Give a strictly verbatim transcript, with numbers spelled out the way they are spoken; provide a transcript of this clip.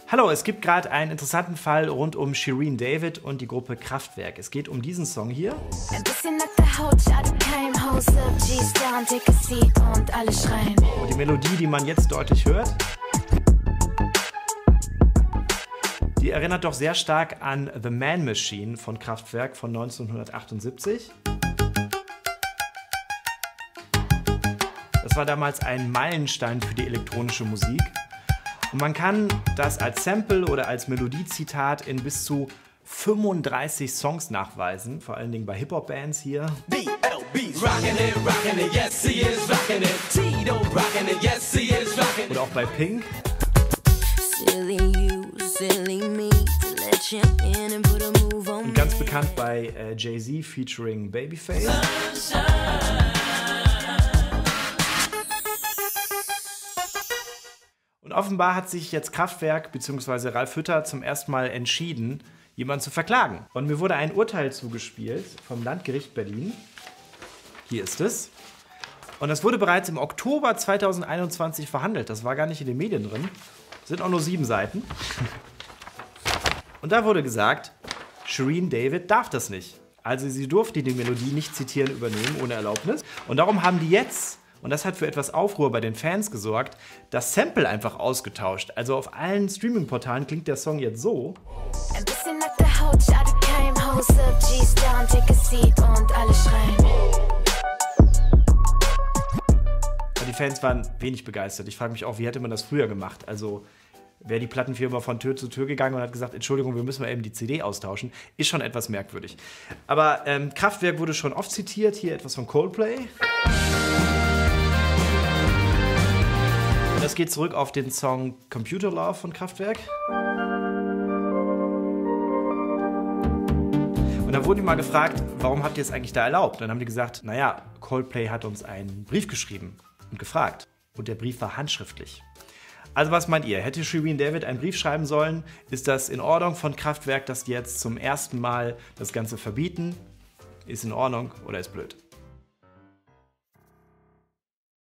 Hallo, es gibt gerade einen interessanten Fall rund um Shirin David und die Gruppe Kraftwerk. Es geht um diesen Song hier. Ein bisschen nackte Haut, schade kein Haus, G-Star und take a seat und alle schreien. Und die Melodie, die man jetzt deutlich hört, die erinnert doch sehr stark an The Man Machine von Kraftwerk von neunzehnhundertachtundsiebzig. Das war damals ein Meilenstein für die elektronische Musik. Und man kann das als Sample oder als Melodiezitat in bis zu fünfunddreißig Songs nachweisen, vor allen Dingen bei Hip-Hop-Bands hier. Oder auch bei Pink. Und ganz bekannt bei äh, Jay-Z featuring Babyface. Und offenbar hat sich jetzt Kraftwerk bzw. Ralf Hütter zum ersten Mal entschieden, jemanden zu verklagen. Und mir wurde ein Urteil zugespielt vom Landgericht Berlin. Hier ist es. Und das wurde bereits im Oktober zweitausendeinundzwanzig verhandelt. Das war gar nicht in den Medien drin. Sind auch nur sieben Seiten. Und da wurde gesagt, Shirin David darf das nicht. Also sie durfte die Melodie nicht zitieren, übernehmen ohne Erlaubnis. Und darum haben die jetzt, und das hat für etwas Aufruhr bei den Fans gesorgt, das Sample einfach ausgetauscht. Also auf allen Streaming-Portalen klingt der Song jetzt so. Ein bisschen nackte Haut, schade kein Haus, G-Star und take a seat und alle schreien. Die Fans waren wenig begeistert. Ich frage mich auch, wie hätte man das früher gemacht? Also wäre die Plattenfirma von Tür zu Tür gegangen und hat gesagt, Entschuldigung, wir müssen mal eben die C D austauschen. Ist schon etwas merkwürdig. Aber ähm, Kraftwerk wurde schon oft zitiert. Hier etwas von Coldplay. Das geht zurück auf den Song Computer Love von Kraftwerk. Und dann wurden die mal gefragt, warum habt ihr es eigentlich da erlaubt? Und dann haben die gesagt, naja, Coldplay hat uns einen Brief geschrieben und gefragt. Und der Brief war handschriftlich. Also was meint ihr? Hätte Shirin David einen Brief schreiben sollen? Ist das in Ordnung von Kraftwerk, dass die jetzt zum ersten Mal das Ganze verbieten? Ist in Ordnung oder ist blöd?